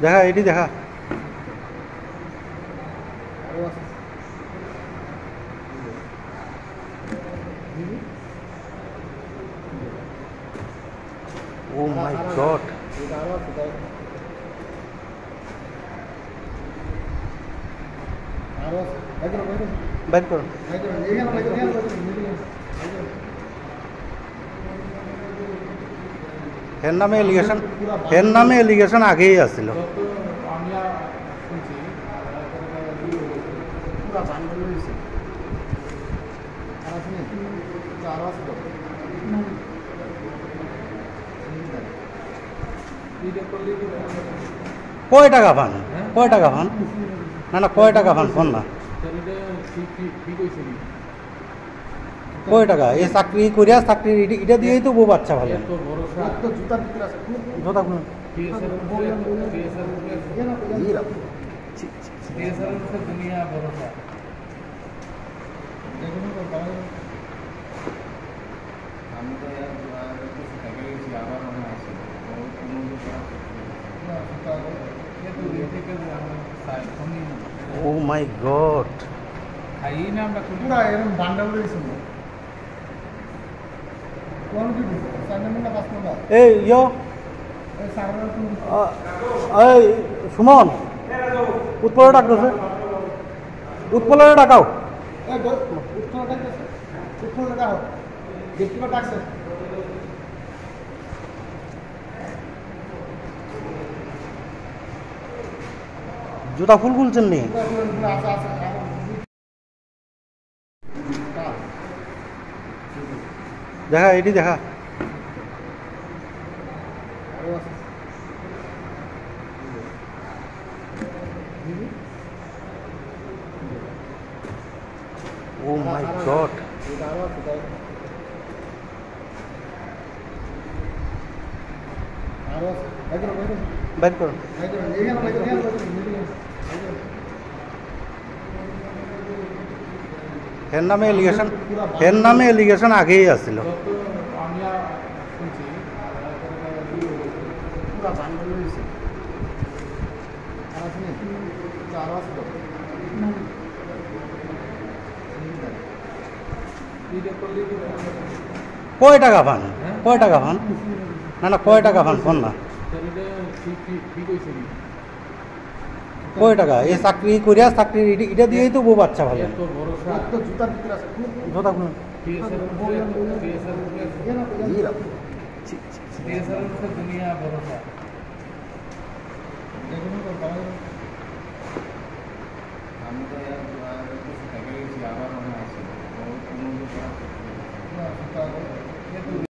দেখা এটি দেখা ও মাই গড বাইর করো এর নামে এলিগেশন আগেই আসছিল কয় টাকা পান না কয় টাকা পান ফোন না কয় টাকা এই চাকরি করিয়া চাকরি এটা দিয়েই তো বউ বাচ্চা ভালো ও মাই গড এই সুমন উৎপলে ডাকতেছে উৎপলে ডাকাও জুতা ফুল খুলছেন নি দেখা এটি দেখা ও মাই গড বাইর করো এর নামে এলিগেশন আগেই আসছিল কয় টাকা পান না কয় টাকা পান ফোন না কয় টাকা এই চাকরি করিয়া চাকরি এটা দিয়েই তো বউ বাচ্চা ভালো জুতা